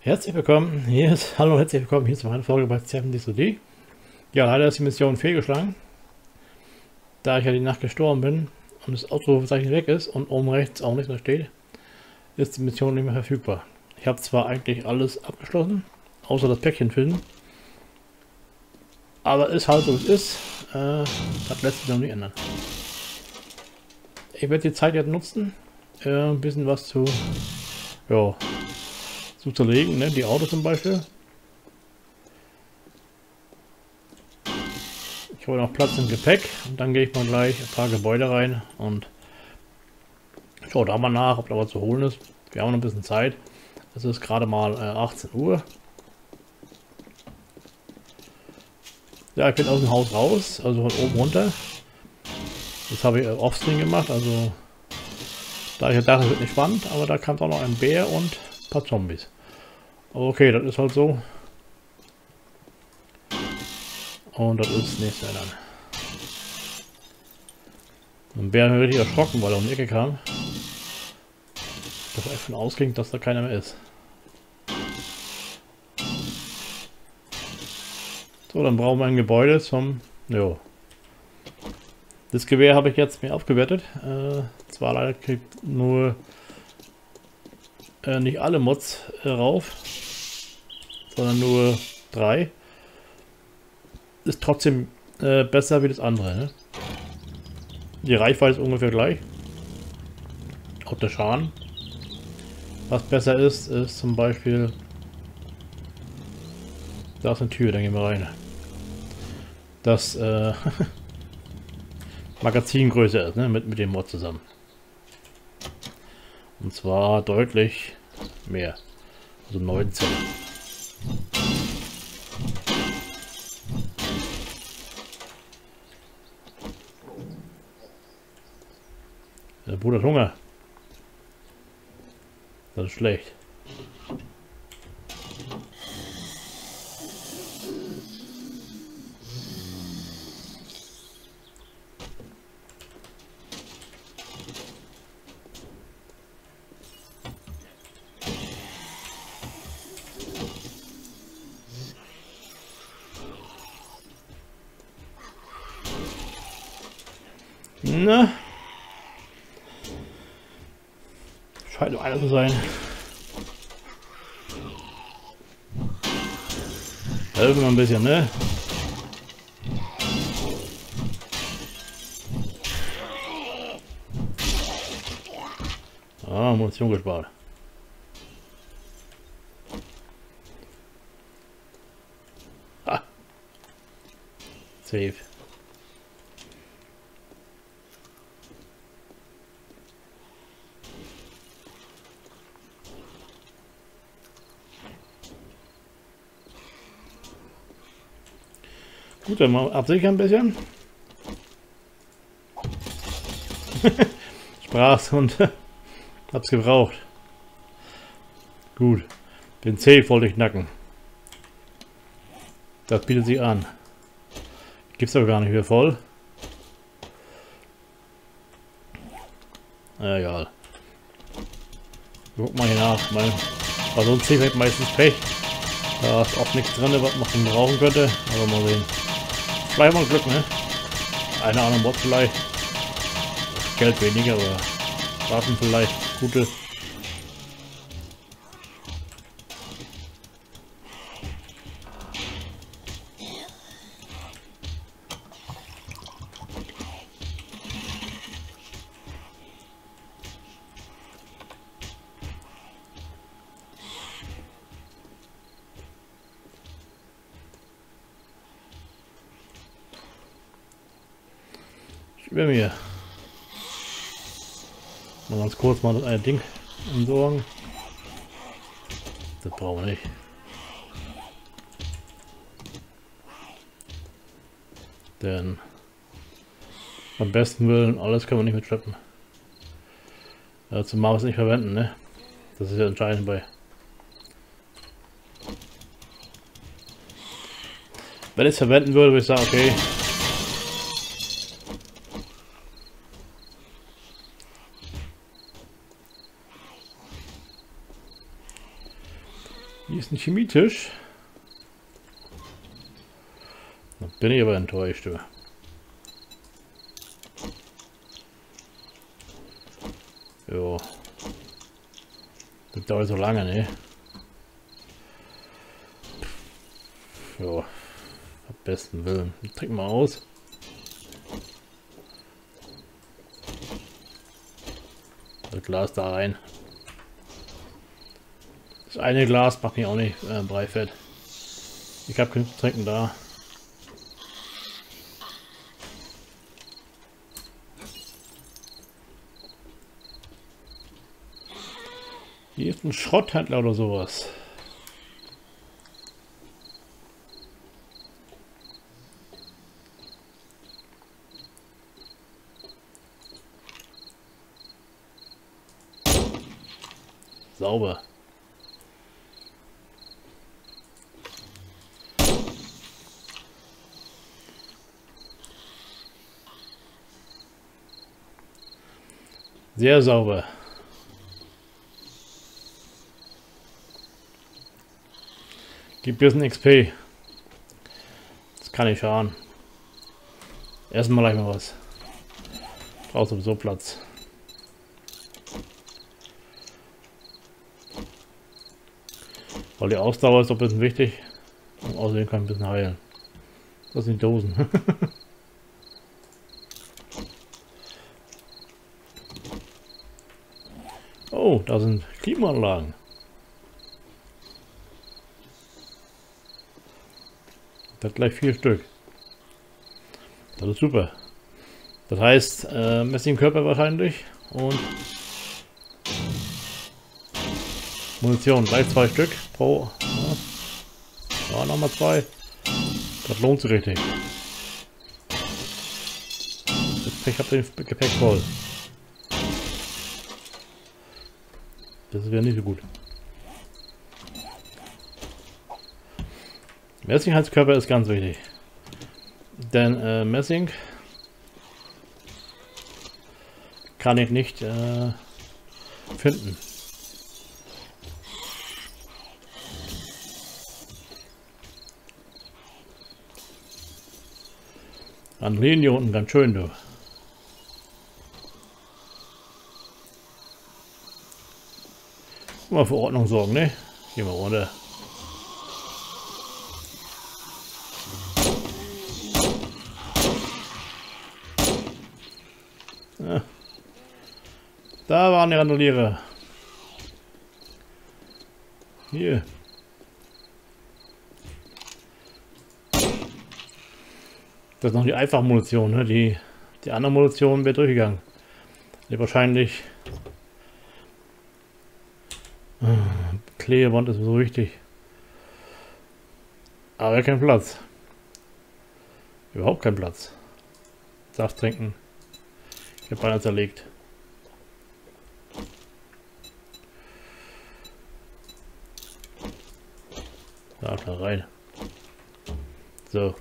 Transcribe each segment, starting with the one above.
Herzlich willkommen, hallo, herzlich willkommen, hier ist meine Folge bei 7DCD. Ja, leider ist die Mission fehlgeschlagen, da ich ja die Nacht gestorben bin und das Ausrufezeichen weg ist und oben rechts auch nichts mehr steht, ist die Mission nicht mehr verfügbar. Ich habe zwar eigentlich alles abgeschlossen, außer das Päckchen finden, aber ist halt so, es ist, das lässt sich noch nicht ändern. Ich werde die Zeit jetzt nutzen, ein bisschen was zu zerlegen, ne? Die Autos zum Beispiel. Ich hole noch Platz im Gepäck und dann gehe ich mal gleich ein paar Gebäude rein und schaue da mal nach, ob da was zu holen ist. Wir haben noch ein bisschen Zeit. Es ist gerade mal 18 Uhr. Ja, ich bin aus dem Haus raus, also von oben runter. Das habe ich offscreen gemacht, also da ich dachte, es wird nicht spannend, aber da kam auch noch ein Bär und ein paar Zombies. Okay, das ist halt so. Und das ist nichts mehr dann. Ein Bär hat mich richtig erschrocken, weil er um die Ecke kam. Dass er davon ausging, dass da keiner mehr ist. So, dann brauchen wir ein Gebäude zum... Jo. Das Gewehr habe ich jetzt mir aufgewertet. Zwar leider kriegt nur nicht alle Mods rauf, sondern nur 3. Ist trotzdem besser wie das andere. Ne? Die Reichweite ist ungefähr gleich. Auch der Schaden. Was besser ist, ist zum Beispiel... Da ist eine Tür, da gehen wir rein. Das Magazin größer ist, ne? Mit dem Mod zusammen. Und zwar deutlich mehr. Also 19. Der Bruder hat Hunger. Das ist schlecht. Na. Scheint nur einer zu sein. Helfen wir ein bisschen, ne? Ah, Munition gespart. Ah. Safe. Gut, dann mal absichern ein bisschen. Sprach's und hab's gebraucht. Gut. Den Safe wollte ich knacken. Das bietet sich an. Gibt's aber gar nicht wieder voll. Na, egal. Guck mal hier nach. Bei so einem Safe hat meistens Pech. Da ist oft nichts drin, was man brauchen könnte. Aber mal sehen. Vielleicht mal Glück, ne? Eine andere Mod vielleicht. Geld weniger, aber Waffen vielleicht. Gute. Ich will mir mal ganz kurz mal das eine Ding entsorgen. Das brauchen wir nicht. Denn am besten Willen alles können wir nicht mitschleppen. Zumal wir es nicht verwenden, ne? Das ist ja entscheidend bei. Wenn ich es verwenden würde, würde ich sagen, okay. Hier ist ein Chemietisch. Da bin ich aber enttäuscht. Du. Jo. Das dauert so lange, ne? Jo. Am besten Willen. Trink mal aus. Das Glas da rein. Das eine Glas macht mich auch nicht breifett. Ich habe genug zu trinken da. Hier ist ein Schrotthändler oder sowas. Sauber. Sehr sauber. Gibt ein bisschen XP. Das kann nicht schaden. Erstmal gleich mal was. Braucht sowieso Platz. Weil die Ausdauer ist doch ein bisschen wichtig. Und außerdem kann ein bisschen heilen. Das sind Dosen. Oh, da sind Klimaanlagen. Das hat gleich 4 Stück. Das ist super. Das heißt, Messingkörper wahrscheinlich und Munition. Gleich 2 Stück pro. Ja, nochmal 2. Das lohnt sich richtig. Ich habe den Gepäck voll. Das wäre nicht so gut. Messingheizkörper ist ganz wichtig. Denn Messing kann ich nicht finden. Dann liegen hier unten ganz schön, du. Mal für Ordnung sorgen, ne? Gehen wir runter. Ja. Da waren die Randalierer. Hier. Das ist noch die einfache Munition, ne? Die andere Munition wird durchgegangen. Die wahrscheinlich Klebeband ist so wichtig. Aber kein Platz. Überhaupt kein Platz. Saft trinken. Ich habe beinahe zerlegt. Da rein. So.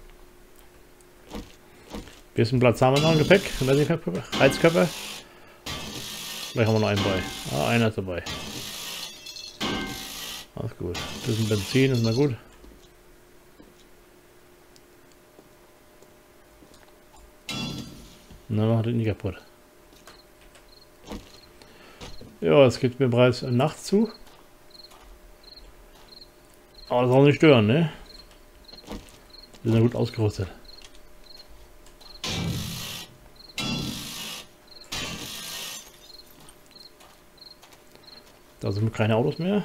Bisschen Platz haben wir noch im Gepäck. Heizkörper. Vielleicht haben wir noch einen bei. Ah, einer ist dabei. Alles gut. Bisschen Benzin ist mal gut. Na, macht den nicht kaputt. Ja, es geht mir bereits nachts zu. Aber das soll nicht stören, ne? Wir sind ja gut ausgerüstet. Da sind keine Autos mehr.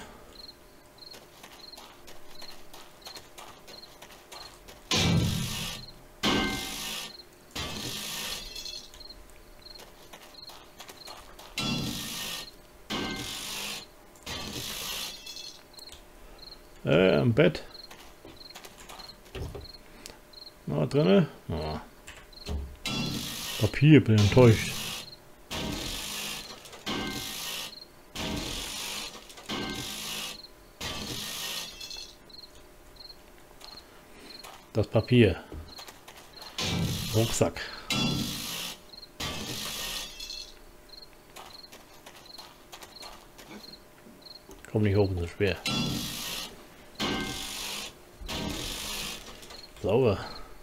Im Bett. Na, drinne. Oh. Papier, bin enttäuscht. Das Papier. Rucksack. Komm nicht hoch, so schwer. sauber.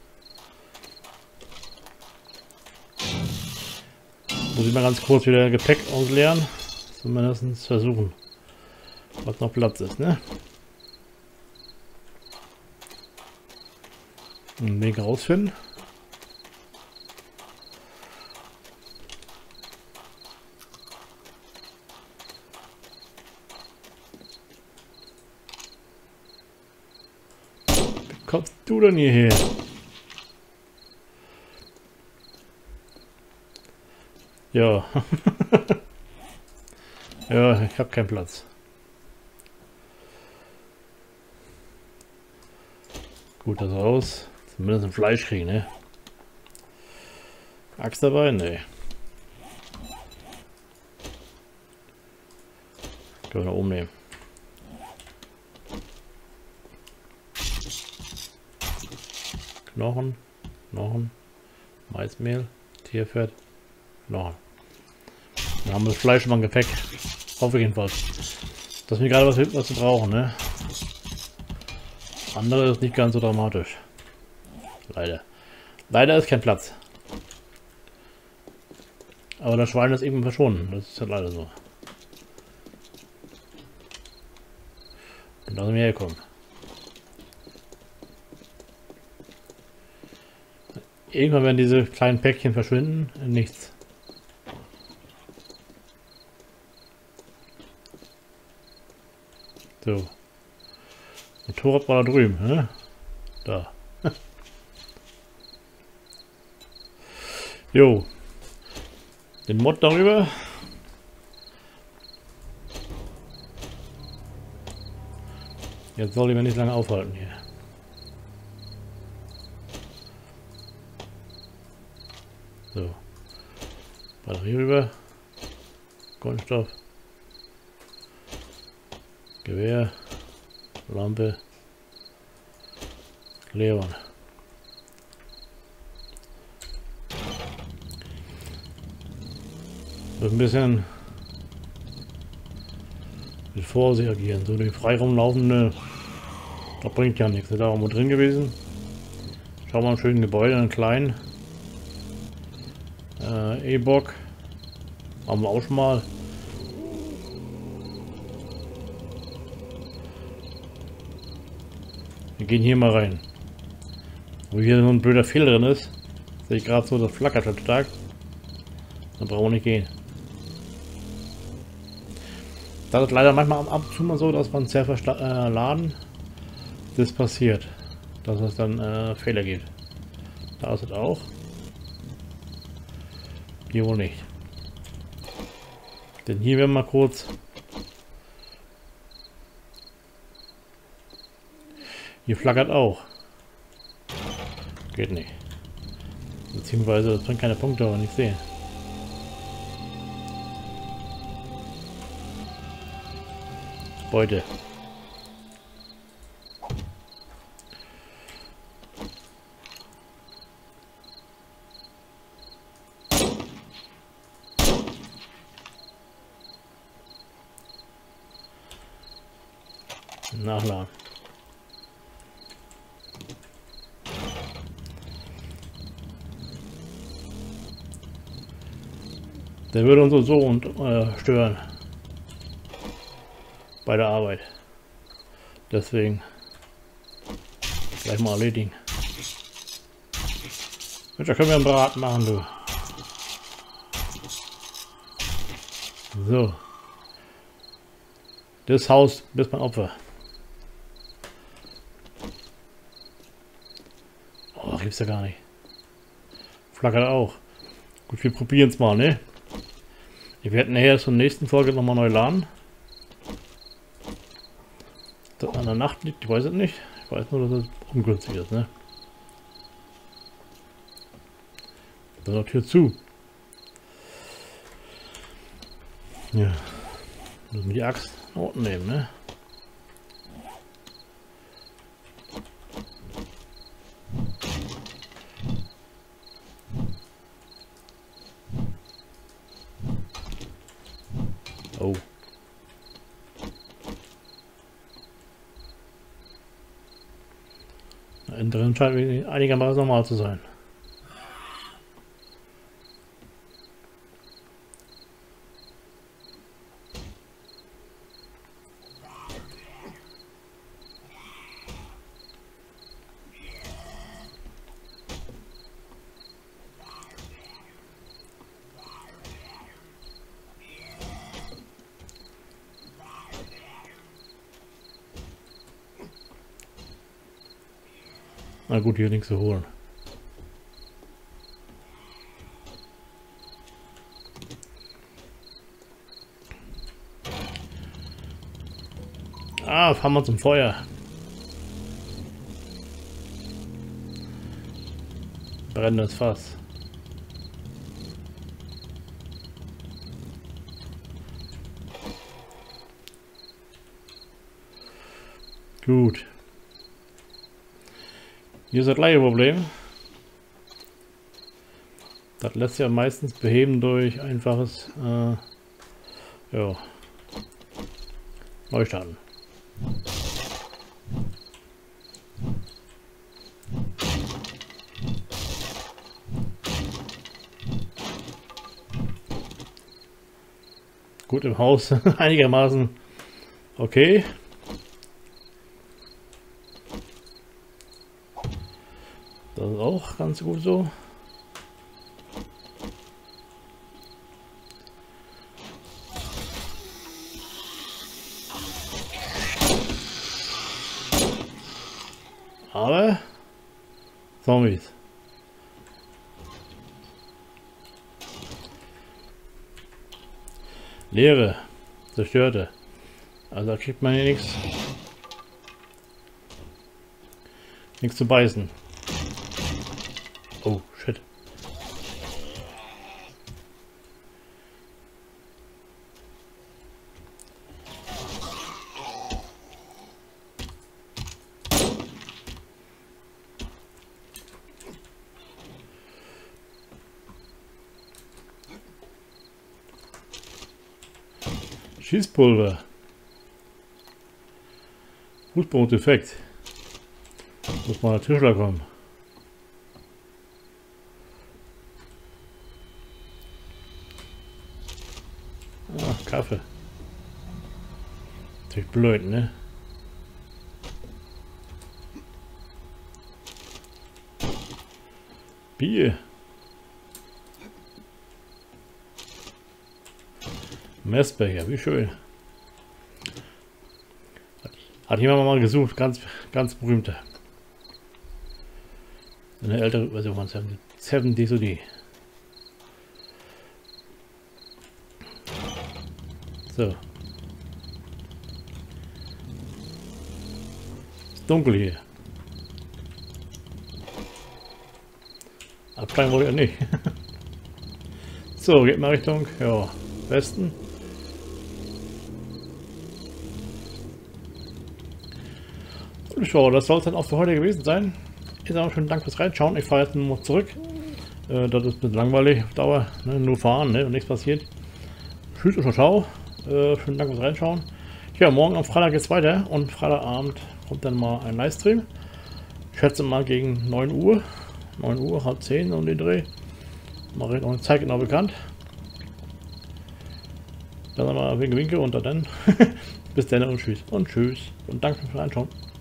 Muss ich mal ganz kurz wieder Gepäck ausleeren. Zumindest versuchen, was noch Platz ist, ne? Einen Weg rausfinden. Wie kommst du denn hierher? Ja. Ja, ich habe keinen Platz. Gut, das raus. Zumindest ein Fleisch kriegen, ne? Axt dabei? Ne. Können wir da oben nehmen. Knochen, Maismehl, Tierfett, Knochen. Dann haben wir das Fleisch mal im Gepäck. Hoffe ich jedenfalls. Dass wir gerade was wir brauchen, ne? Andere ist nicht ganz so dramatisch. Leider. Leider ist kein Platz. Aber das Schwein ist eben verschwunden. Das ist ja leider so. Und da sind wir hergekommen. Irgendwann werden diese kleinen Päckchen verschwinden in nichts. So. Motorrad war da drüben, ne? Da. Jo. Den Mod darüber. Jetzt soll ich mir nicht lange aufhalten hier. So. Batterie rüber. Kunststoff. Gewehr. Lampe. Leon. Ein bisschen mit Vorsicht agieren. So die frei rumlaufende, das bringt ja nichts. Da war mal drin gewesen. Schau mal ein schönes Gebäude, einen kleinen E-Bock. Haben wir auch schon mal. Wir gehen hier mal rein. Wo hier so ein blöder Fehler drin ist, sehe ich gerade so, das flackert schon stark. Dann brauchen wir nicht gehen. Das ist leider manchmal ab und zu mal so, dass man sehr verladen das passiert, dass es dann Fehler gibt. Da ist es auch. Hier wohl nicht. Denn hier werden wir kurz. Hier flackert auch. Geht nicht. Beziehungsweise das bringt keine Punkte, aber nicht sehen. Beute. Nachladen. Der würde uns so stören bei der Arbeit. Deswegen gleich mal erledigen. Da können wir einen Braten machen, du. So. Das Haus bis mein Opfer. Oh, gibt's ja gar nicht. Flackert auch. Gut, wir probieren es mal, ne? Wir werden nachher zur nächsten Folge nochmal neu laden. Das an der Nacht liegt, ich weiß es nicht. Ich weiß nur, dass es ungünstig ist, ne? Da ist die Tür zu. Ja. Müssen wir die Axt nach unten nehmen, ne? Oh. Innen drin scheint einigermaßen normal zu sein. Na gut, hier nichts zu holen. Ah, fahren wir zum Feuer. Brennendes Fass. Gut. Hier ist das gleiche Problem. Das lässt sich ja meistens beheben durch einfaches ja, Neustarten. Gut, im Haus einigermaßen okay. Das ist auch ganz gut so. Aber Zombies. Leere, zerstörte. Also da kriegt man hier nichts. Nichts zu beißen. Oh, shit. Schießpulver. Fußboden-Effekt. Muss mal der Tischler kommen. Ach, Kaffee. Natürlich blöd, ne? Bier. Messbecher, wie schön. Hat jemand mal gesucht, ganz berühmte. Eine ältere Version von 7 DSOD. So. Ist dunkel hier. Absteigen wollte ich nicht. So, geht mal Richtung, ja, Westen. So, das soll es dann auch für heute gewesen sein. Ich sage schönen Dank fürs Reinschauen. Ich fahre jetzt nur zurück. Das ist ein bisschen langweilig auf Dauer. Ne? Nur fahren, ne? Und nichts passiert. Tschüss und ciao. Schönen Dank fürs Reinschauen. Ja, morgen am Freitag geht es weiter. Und Freitagabend kommt dann mal ein Livestream. Ich schätze mal gegen 9 Uhr. 9 Uhr, halb 10 um den Dreh. Mache ich noch eine Zeit genau bekannt. Dann mal wegen Winke und dann. Bis dann und tschüss. Und tschüss. Und danke fürs Reinschauen.